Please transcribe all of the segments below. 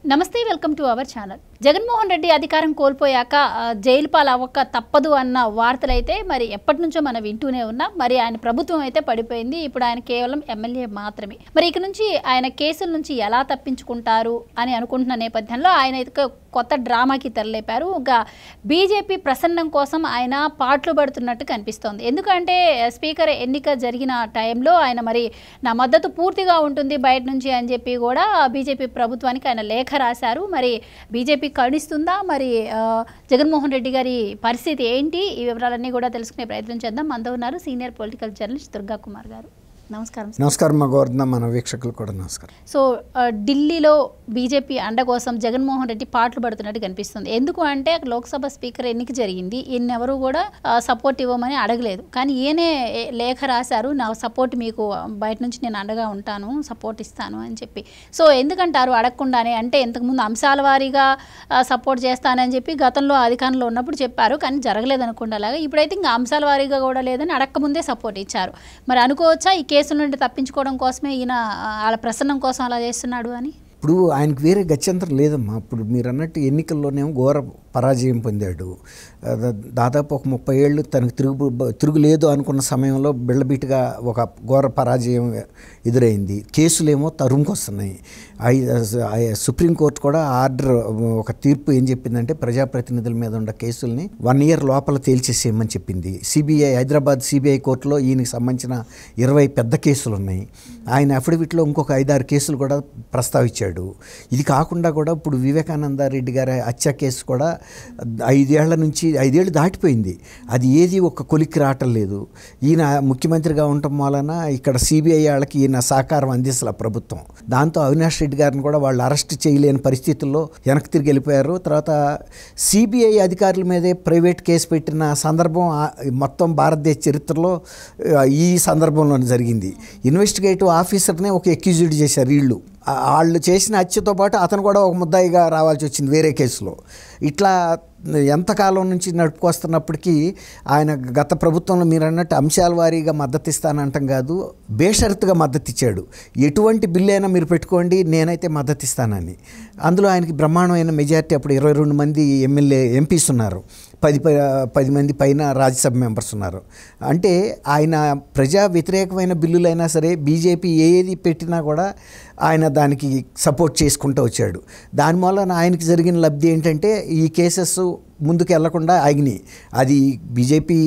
నమస్తే, welcome to our channel. Jaganmohan Reddy అధికారం కోల్పోయాక జైలు పాలు అవ్వక తప్పదు అన్న వార్తలైతే మరి ఎప్పటి నుంచో మనం వింటూనే ఉన్నాం. మరి ఆయన ప్రభుత్వం అయితే పడిపోయింది. ఇప్పుడు ఆయన కేవలం ఎమ్మెల్యే మాత్రమే. మరి ఇక నుంచి ఆయన కేసుల నుంచి ఎలా తప్పించుకుంటారు అని అనుకుంటున్న నేపథ్యంలో ఆయన కొత్త డ్రామాకి తెరలేపారు. ఇంకా బీజేపీ ప్రసన్నం కోసం ఆయన పాటలు పడుతున్నట్టు కనిపిస్తోంది. ఎందుకంటే స్పీకర్ ఎన్నిక జరిగిన టైంలో ఆయన మరి నా మద్దతు పూర్తిగా ఉంటుంది బయట నుంచి అని చెప్పి కూడా బీజేపీ ప్రభుత్వానికి ఆయన లేఖ రాశారు. మరి బీజేపీ కరుణిస్తుందా? మరి జగన్మోహన్ రెడ్డి గారి పరిస్థితి ఏంటి? ఈ వివరాలన్నీ కూడా తెలుసుకునే ప్రయత్నం చేద్దాం. మనతో ఉన్నారు senior political journalist Durga Kumar గారు. నమస్కారం. నమస్కారం గోవర్ధన, మన వీక్షకులు కూడా నమస్కారం. సో ఢిల్లీలో బీజేపీ అండ కోసం జగన్మోహన్ రెడ్డి పాటలు పడుతున్నట్టు కనిపిస్తుంది. ఎందుకు అంటే లోక్సభ స్పీకర్ ఎన్నిక జరిగింది. ఈయనెవరూ కూడా సపోర్ట్ ఇవ్వమని అడగలేదు. కానీ ఈయనే లేఖ రాశారు, నా సపోర్ట్ మీకు బయట నుంచి నేను అండగా ఉంటాను, సపోర్ట్ ఇస్తాను అని చెప్పి. సో ఎందుకంటారు అడగకుండానే? అంటే ఇంతకుముందు అంశాల వారీగా సపోర్ట్ చేస్తానని చెప్పి గతంలో అధికారంలో ఉన్నప్పుడు చెప్పారు, కానీ జరగలేదు అనుకుంటే అలాగా. ఇప్పుడైతే ఇంకా అంశాల వారీగా కూడా లేదని అడగకముందే సపోర్ట్ ఇచ్చారు. మరి అనుకోవచ్చా ఈ కేసుల నుండి తప్పించుకోవడం కోసమే ఈయన వాళ్ళ ప్రసన్నం కోసం అలా చేస్తున్నాడు అని? ఇప్పుడు ఆయనకు వేరే గత్యంతరం లేదమ్మా. ఇప్పుడు మీరు అన్నట్టు ఎన్నికల్లోనేమో ఘోర పరాజయం పొందాడు. దాదాపు ఒక 30 ఏళ్ళు తనకు తిరుగులేదు అనుకున్న సమయంలో బిళ్ళబీటుగా ఒక ఘోర పరాజయం ఎదురైంది. కేసులేమో తరుముకొస్తున్నాయి. సుప్రీంకోర్టు కూడా ఆర్డర్, ఒక తీర్పు ఏం చెప్పిందంటే ప్రజాప్రతినిధుల మీద ఉన్న కేసుల్ని 1 year లోపల తేల్చేసేయమని చెప్పింది. సిబిఐ, హైదరాబాద్ సిబిఐ కోర్టులో ఈయనకి సంబంధించిన 20 పెద్ద కేసులు ఉన్నాయి. ఆయన అఫిడవిట్లో ఇంకొక 5-6 కేసులు కూడా ప్రస్తావించాడు. ఇది కాకుండా కూడా ఇప్పుడు వివేకానంద రెడ్డి గారి హత్య కేసు కూడా 5 ఏళ్ళు దాటిపోయింది. అది ఏది ఒక కొలిక్కి రావటం లేదు. ఈయన ముఖ్యమంత్రిగా ఉండటం వలన ఇక్కడ సిబిఐ వాళ్ళకి ఈయన సహకారం అందించాల ప్రభుత్వం. దాంతో అవినాష్ రెడ్డి గారిని కూడా వాళ్ళు అరెస్ట్ చేయలేని పరిస్థితుల్లో వెనక్కి తిరిగి వెళ్ళిపోయారు. తర్వాత సిబిఐ అధికారుల మీదే ప్రైవేట్ కేసు పెట్టిన సందర్భం మొత్తం భారతదేశ చరిత్రలో ఈ సందర్భంలోనే జరిగింది. ఇన్వెస్టిగేటివ్ ఆఫీసర్నే ఒక ఎక్యూజ్డ్ చేశారు వీళ్ళు. వాళ్ళు చేసిన హత్యతో పాటు అతను కూడా ఒక ముద్దాయిగా రావాల్సి వచ్చింది వేరే కేసులో. ఇట్లా ఎంతకాలం నుంచి నడుపుకొస్తున్నప్పటికీ ఆయన గత ప్రభుత్వంలో మీరు అన్నట్టు అంశాల వారీగా మద్దతు ఇస్తానంటాం కాదు, బేషరతుగా మద్దతు ఇచ్చాడు. ఎటువంటి బిల్లు అయినా మీరు పెట్టుకోండి, నేనైతే మద్దతు ఇస్తానని. అందులో ఆయనకి బ్రహ్మాండమైన మెజారిటీ. అప్పుడు 22 మంది ఎంపీస్ ఉన్నారు, 10 మంది పైన రాజ్యసభ మెంబర్స్ ఉన్నారు. అంటే ఆయన ప్రజా వ్యతిరేకమైన బిల్లులైనా సరే బీజేపీ ఏది పెట్టినా కూడా ఆయన దానికి సపోర్ట్ చేసుకుంటూ వచ్చాడు. దాని వలన ఆయనకి జరిగిన లబ్ధి ఏంటంటే ఈ కేసెస్ ముందుకు వెళ్లకుండా ఆగినాయి. అది బీజేపీ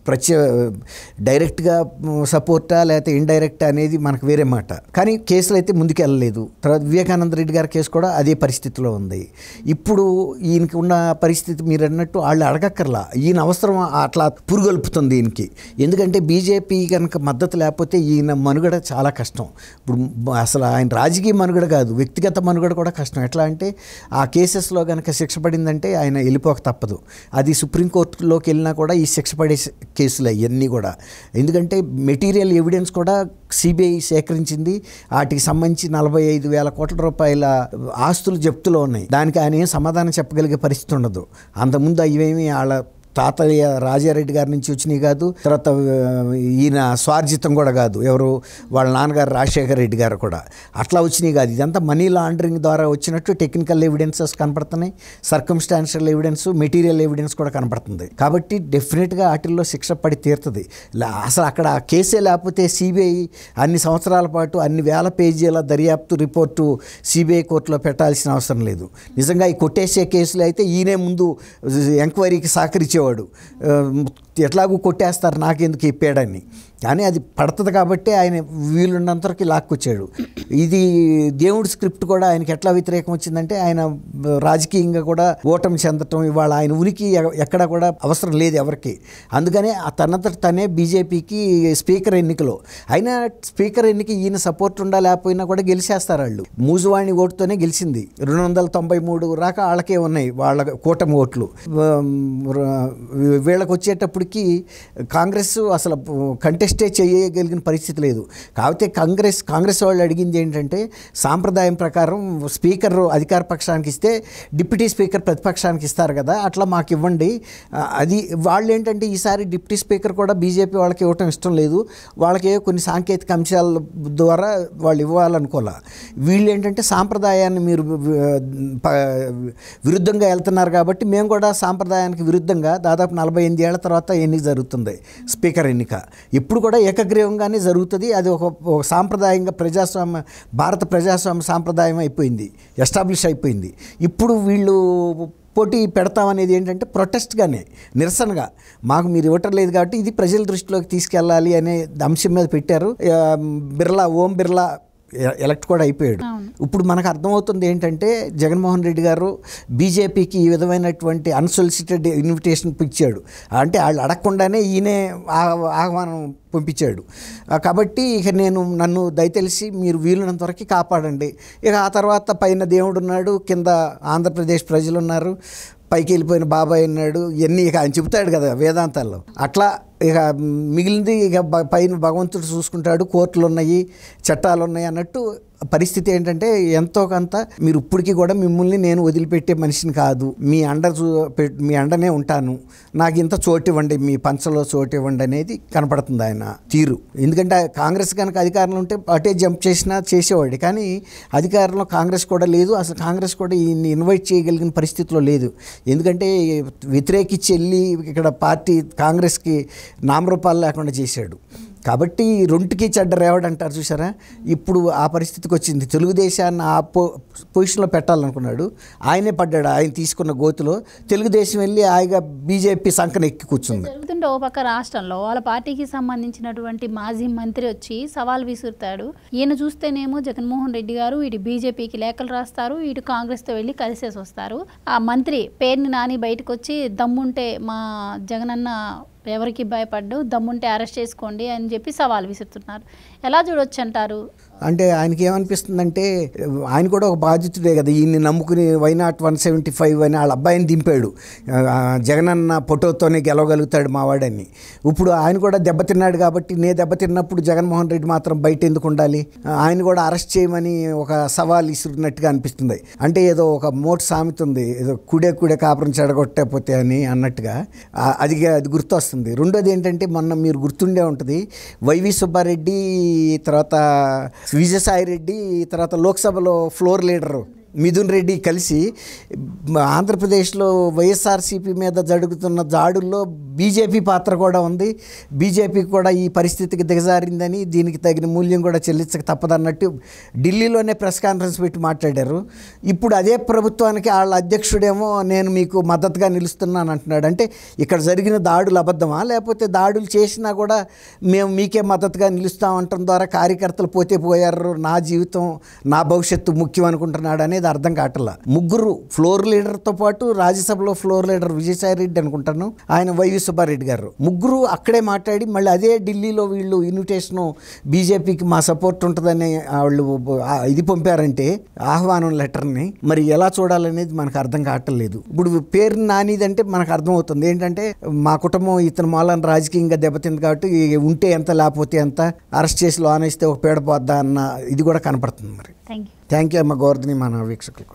డైరెక్ట్గా సపోర్టా లేకపోతే ఇండైరెక్టా అనేది మనకు వేరే మాట. కానీ కేసులు అయితే ముందుకు వెళ్ళలేదు. తర్వాత వివేకానంద రెడ్డి గారి కేసు కూడా అదే పరిస్థితిలో ఉంది. ఇప్పుడు ఈయనకి ఉన్న పరిస్థితి మీరు అన్నట్టు వాళ్ళు అడగక్కర్లా, ఈయన అవసరం అట్లా పురుగొల్పుతుంది ఈయనకి. ఎందుకంటే బీజేపీ కనుక మద్దతు లేకపోతే ఈయన మనుగడ చాలా కష్టం. ఇప్పుడు అసలు ఆయన రాజకీయ మనుగడ కాదు, వ్యక్తిగత మనుగడ కూడా కష్టం. ఎట్లా అంటే ఆ కేసెస్లో కనుక శిక్ష పడిందంటే ఆయన వెళ్ళిపోక తప్పదు. అది సుప్రీంకోర్టులోకి వెళ్ళినా కూడా ఈ శిక్ష పడే కేసులు అవన్నీ కూడా. ఎందుకంటే మెటీరియల్ ఎవిడెన్స్ కూడా సిబిఐ సేకరించింది. వాటికి సంబంధించి 45,000 కోట్ల రూపాయల ఆస్తులు జప్తులో ఉన్నాయి. దానికి ఆయన ఏం సమాధానం చెప్పగలిగే పరిస్థితి ఉండదు. అంతకుముందు అవేమి వాళ్ళ తాతయ్య రాజారెడ్డి గారి నుంచి వచ్చినాయి కాదు, తర్వాత ఈయన స్వార్జితం కూడా కాదు, ఎవరు వాళ్ళ నాన్నగారు రాజశేఖర రెడ్డి గారు కూడా అట్లా వచ్చినాయి కాదు. ఇదంతా మనీ లాండరింగ్ ద్వారా వచ్చినట్టు టెక్నికల్ ఎవిడెన్సెస్ కనపడుతున్నాయి, సర్కమ్స్టాన్షియల్ ఎవిడెన్స్, మెటీరియల్ ఎవిడెన్స్ కూడా కనపడుతుంది. కాబట్టి డెఫినెట్గా వాటిల్లో శిక్ష పడి తీరుతుంది. అసలు అక్కడ కేసే లేకపోతే సిబిఐ అన్ని సంవత్సరాల పాటు అన్ని వేల పేజీల దర్యాప్తు రిపోర్టు సిబిఐ కోర్టులో పెట్టాల్సిన అవసరం లేదు. నిజంగా ఈ కొట్టేసే కేసులు అయితే ఈయనే ముందు ఎంక్వైరీకి సహకరించేవాడు. ఎట్లాగూ కొట్టేస్తారు, నాకెందుకు ఇప్పాడని. కానీ అది పడుతుంది కాబట్టి ఆయన వీలున్నంతవరకు లాక్కొచ్చాడు. ఇది దేవుడి స్క్రిప్ట్ కూడా ఆయనకి ఎట్లా వ్యతిరేకం వచ్చిందంటే ఆయన రాజకీయంగా కూడా ఓటమి చెందటం, ఇవాళ ఆయన ఉనికి ఎక్కడ కూడా అవసరం లేదు ఎవరికి. అందుకనే తనంతట తనే బీజేపీకి స్పీకర్ ఎన్నికలో అయినా స్పీకర్ ఎన్నిక ఈయన సపోర్ట్ ఉండా లేకపోయినా కూడా గెలిచేస్తారు వాళ్ళు. మూజువాణి ఓటుతోనే గెలిచింది. 293 రాక వాళ్ళకే ఉన్నాయి వాళ్ళ కూటమి ఓట్లు. వీళ్ళకి వచ్చేటప్పటికి ఇప్పటికీ కాంగ్రెస్ అసలు కంటెస్టే చేయగలిగిన పరిస్థితి లేదు. కాకపోతే కాంగ్రెస్ వాళ్ళు అడిగింది ఏంటంటే సాంప్రదాయం ప్రకారం స్పీకర్ అధికార పక్షానికి ఇస్తే డిప్యూటీ స్పీకర్ ప్రతిపక్షానికి ఇస్తారు కదా, అట్లా మాకు ఇవ్వండి. అది వాళ్ళు ఏంటంటే ఈసారి డిప్యూటీ స్పీకర్ కూడా బీజేపీ వాళ్ళకి ఇవ్వటం ఇష్టం లేదు. వాళ్ళకి కొన్ని సాంకేతిక అంశాల ద్వారా వాళ్ళు ఇవ్వాలనుకోలే. వీళ్ళు ఏంటంటే సాంప్రదాయాన్ని మీరు విరుద్ధంగా వెళ్తున్నారు కాబట్టి మేము కూడా సాంప్రదాయానికి విరుద్ధంగా దాదాపు 48 ఏళ్ల తర్వాత ఎన్నిక జరుగుతుంది స్పీకర్ ఎన్నిక. ఇప్పుడు కూడా ఏకగ్రీవంగానే జరుగుతుంది. అది ఒక సాంప్రదాయంగా భారత ప్రజాస్వామ్య సాంప్రదాయం అయిపోయింది, ఎస్టాబ్లిష్ అయిపోయింది. ఇప్పుడు వీళ్ళు పోటీ పెడతామనేది ఏంటంటే ప్రొటెస్ట్గానే, నిరసనగా, మాకు మీరు ఇవ్వటం లేదు కాబట్టి ఇది ప్రజల దృష్టిలోకి తీసుకెళ్ళాలి అనే అంశం మీద పెట్టారు. ఓం బిర్లా ఎలక్ట్ కూడా అయిపోయాడు. ఇప్పుడు మనకు అర్థమవుతుంది ఏంటంటే జగన్మోహన్ రెడ్డి గారు బీజేపీకి ఈ విధమైనటువంటి అన్సొలిసిటెడ్ ఇన్విటేషన్ ఇచ్చాడు. అంటే వాళ్ళు అడగకుండానే ఈయనే ఆహ్వానం పంపించాడు. కాబట్టి ఇక నన్ను దయతెలిసి మీరు వీలున్నంత వరకు కాపాడండి. ఇక ఆ తర్వాత పైన దేవుడు ఉన్నాడు, కింద ఆంధ్రప్రదేశ్ ప్రజలు ఉన్నారు, పైకి వెళ్ళిపోయిన బాబాయ్ ఉన్నాడు, ఇవన్నీ ఇక ఆయన చెబుతాడు కదా వేదాంతాల్లో. అట్లా ఇక మిగిలింది ఇక పైన భగవంతుడు చూసుకుంటాడు, కోర్టులు ఉన్నాయి, చట్టాలు ఉన్నాయి అన్నట్టు పరిస్థితి ఏంటంటే ఎంతో కొంత మీరు ఇప్పటికీ కూడా మిమ్మల్ని నేను వదిలిపెట్టే మనిషిని కాదు, మీ అండనే ఉంటాను, నాకు ఇంత చోటు ఇవ్వండి, మీ పంచలో చోటు ఇవ్వండి అనేది కనపడుతుంది ఆయన తీరు. ఎందుకంటే కాంగ్రెస్ కనుక అధికారంలో ఉంటే అటే జంప్ చేసేవాడు. కానీ అధికారంలో కాంగ్రెస్ కూడా లేదు. అసలు కాంగ్రెస్ కూడా ఈయన్ని ఇన్వైట్ చేయగలిగిన పరిస్థితిలో లేదు. ఎందుకంటే వ్యతిరేకించి వెళ్ళి ఇక్కడ పార్టీ కాంగ్రెస్కి నామరూపాలు లేకుండా చేశాడు. కాబట్టి రెండుకి చెడ్డ రేవడు అంటారు చూసారా, ఇప్పుడు ఆ పరిస్థితికి వచ్చింది. తెలుగుదేశాన్ని ఆ పొజిషన్లో పెట్టాలనుకున్నాడు, ఆయనే పడ్డాడు. ఆయన తీసుకున్న గోతులో తెలుగుదేశం వెళ్ళి ఆయన బీజేపీ సంకన ఎక్కి కూర్చుంది. జరుగుతుంటే ఓ పక్క రాష్ట్రంలో వాళ్ళ పార్టీకి సంబంధించినటువంటి మాజీ మంత్రి వచ్చి సవాల్ విసురుతాడు. ఈయన చూస్తేనేమో జగన్మోహన్ రెడ్డి గారు ఇటు బీజేపీకి లేఖలు రాస్తారు, ఇటు కాంగ్రెస్తో వెళ్ళి కలిసేసి వస్తారు. ఆ మంత్రి పేరుని నాని బయటకు వచ్చి దమ్ముంటే మా జగనన్న ఎవరికి భయపడ్డు, దమ్ముంటే అరెస్ట్ చేసుకోండి అని చెప్పి సవాల్ విసురుతున్నారు. ఎలా చూడొచ్చు అంటారు? అంటే ఆయనకి ఏమనిపిస్తుందంటే ఆయన కూడా ఒక బాధితుడే కదా, ఈయన్ని నమ్ముకుని వైనాట్ 175 అని వాళ్ళ అబ్బాయిని దింపాడు, జగనన్న ఫోటోతోనే గెలవగలుగుతాడు మావాడని. ఇప్పుడు ఆయన కూడా దెబ్బతిన్నాడు కాబట్టి దెబ్బతిన్నప్పుడు జగన్మోహన్ రెడ్డి మాత్రం బయట ఎందుకు ఉండాలి, ఆయన కూడా అరెస్ట్ చేయమని ఒక సవాల్ ఇస్తున్నట్టుగా అనిపిస్తుంది. అంటే ఏదో ఒక మోటు సామెత ఉంది, ఏదో కుడే కాపురం చెడగొట్టకపోతే అని అన్నట్టుగా అది గుర్తొస్తుంది. రెండోది ఏంటంటే మొన్న మీరు గుర్తుండే ఉంటుంది, వైవి సుబ్బారెడ్డి, తర్వాత విజయసాయి రెడ్డి, తర్వాత లోక్సభలో ఫ్లోర్ లీడరు మిథున్ రెడ్డి కలిసి ఆంధ్రప్రదేశ్లో వైఎస్ఆర్సీపీ మీద జరుగుతున్న దాడుల్లో బీజేపీ పాత్ర కూడా ఉంది, బీజేపీకి కూడా ఈ పరిస్థితికి దిగజారిందని, దీనికి తగిన మూల్యం కూడా చెల్లించక తప్పదన్నట్టు ఢిల్లీలోనే ప్రెస్ కాన్ఫరెన్స్ పెట్టి మాట్లాడారు. ఇప్పుడు అదే ప్రభుత్వానికి వాళ్ళ అధ్యక్షుడేమో నేను మీకు మద్దతుగా నిలుస్తున్నాను అంటున్నాడు. అంటే ఇక్కడ జరిగిన దాడులు అబద్ధమా, లేకపోతే దాడులు చేసినా కూడా మేము మీకే మద్దతుగా నిలుస్తామంటం ద్వారా కార్యకర్తలు పోతే పోయారు, నా జీవితం నా భవిష్యత్తు ముఖ్యం అనుకుంటున్నాడు అనేది అర్థం కావట్లా. ముగ్గురు ఫ్లోర్ లీడర్తో పాటు రాజ్యసభలో ఫ్లోర్ లీడర్ విజయసాయి రెడ్డి అనుకుంటాను, ఆయన వైవి సుబ్బారెడ్డి గారు, ముగ్గురు అక్కడే మాట్లాడి మళ్ళీ అదే ఢిల్లీలో వీళ్ళు ఇన్విటేషను బీజేపీకి మా సపోర్ట్ ఉంటుందని వాళ్ళు ఇది పంపారంటే ఆహ్వానం లెటర్ని, మరి ఎలా చూడాలనేది మనకు అర్థం కావట్లేదు. ఇప్పుడు పేరు నానిదంటే మనకు అర్థమవుతుంది ఏంటంటే మా కుటుంబం ఇతను మూలాన రాజకీయంగా దెబ్బతింది కాబట్టి ఉంటే ఎంత లేకపోతే ఎంత, అరెస్ట్ చేసి లోనేస్తే ఒక పేడ పోద్దా అన్న ఇది కూడా కనపడుతుంది. మరి థ్యాంక్ యూ అమ్మ గోవర్ధని, మన వీక్షకులకు.